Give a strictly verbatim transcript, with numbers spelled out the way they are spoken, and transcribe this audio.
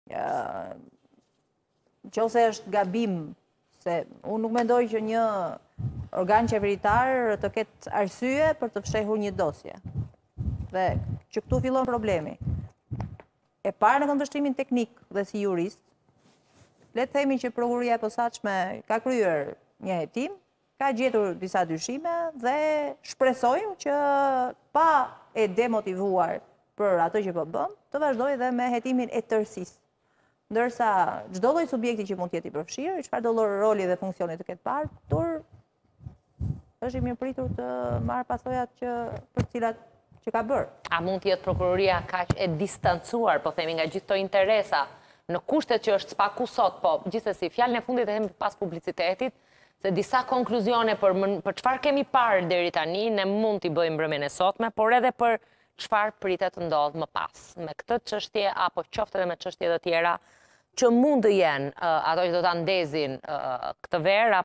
Nëse është gabim, se unë nuk mendoj që një organ qeveritar të ketë arsye për të fshehur një dosje. Dhe që këtu fillon problemi. E parë në këndvështrimin teknik dhe si jurist, le të themi që prokuroria e posaçme ka kryer një hetim, ka gjetur disa dyshime dhe shpresojmë që pa e demotivuar për atë që po bën, të vazhdojë dhe me hetimin e tërësisë. Ndërsa çdo lloj subjekti që mund të jetë i përfshirë, çfarë do lloj roli dhe funksioni të ketë parë, tur është i mirëpritur të marrë pasojat që për të cilat që ka bërë. A mund të jetë prokuroria kaq e distancuar, po themi, nga gjithë këto interesa, në kushtet që është spaku sot, po gjithsesi fjalën e fundit e them pas publicitetit, se disa konkluzione për për çfarë kemi parë deri tani, ne mund t'i bëjmë mbrëmjen e sotme, por edhe për çfarë pritet të ndodhë më pas. Me këtë çështje apo qoftë edhe me çështje të tjera që mund të jenë ato që do ta ndezin këtë verë